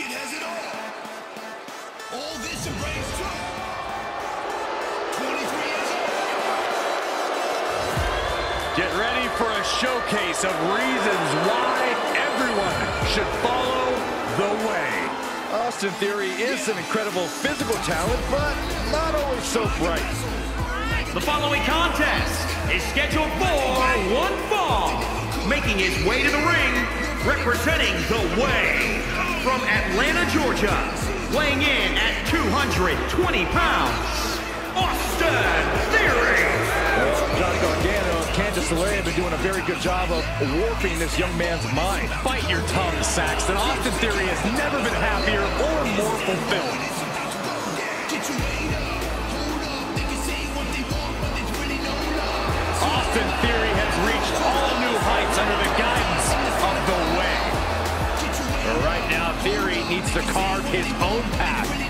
has it all. All this embraced too. 23 years old. Get ready for a showcase of reasons why everyone should follow the way. Austin Theory is an incredible physical talent, but not always so bright. The following contest is scheduled for one fall. Making his way to the ring, representing the Way, from Atlanta, Georgia, weighing in at 220 pounds, Austin Theory. Johnny Gargano and Candice LeRae have been doing a very good job of warping this young man's mind. Bite your tongue, Saxton. Austin Theory has never been happier or more fulfilled. Austin Theory has reached all new heights under the guidance of the Way. But right now, Theory needs to carve his own path.